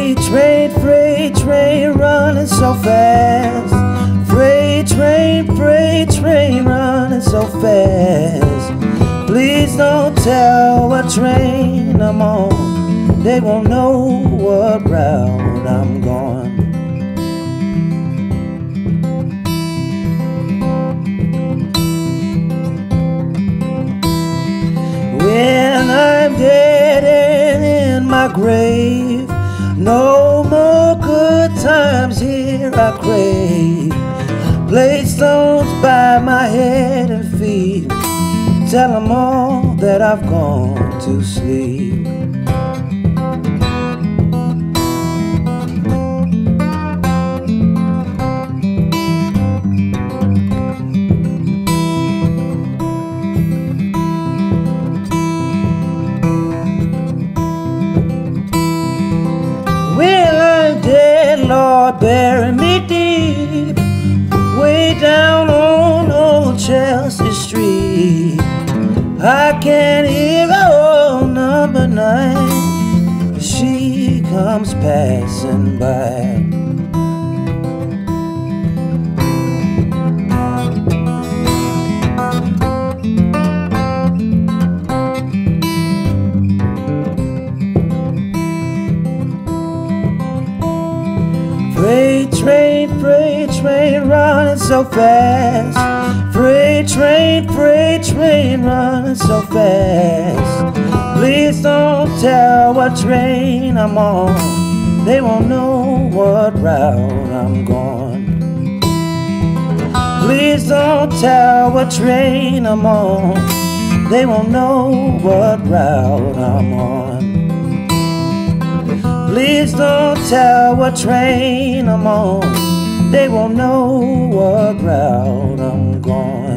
freight train running so fast. Freight train running so fast. Please don't tell what train I'm on. They won't know what route I'm going. When I'm dead and in my grave, no more good times here I crave. Lay stones by my head and feet, tell them all that I've gone to sleep. Well, I'm dead, Lord, bury me deep, way down on Old Chelsea Street. I can hear old number 9 as she comes passing by. Freight train running so fast. Freight train running so fast. Please don't tell what train I'm on. They won't know what route I'm going. Please don't tell what train I'm on. They won't know what route I'm on. Please don't tell what train I'm on. They won't know what route I'm going.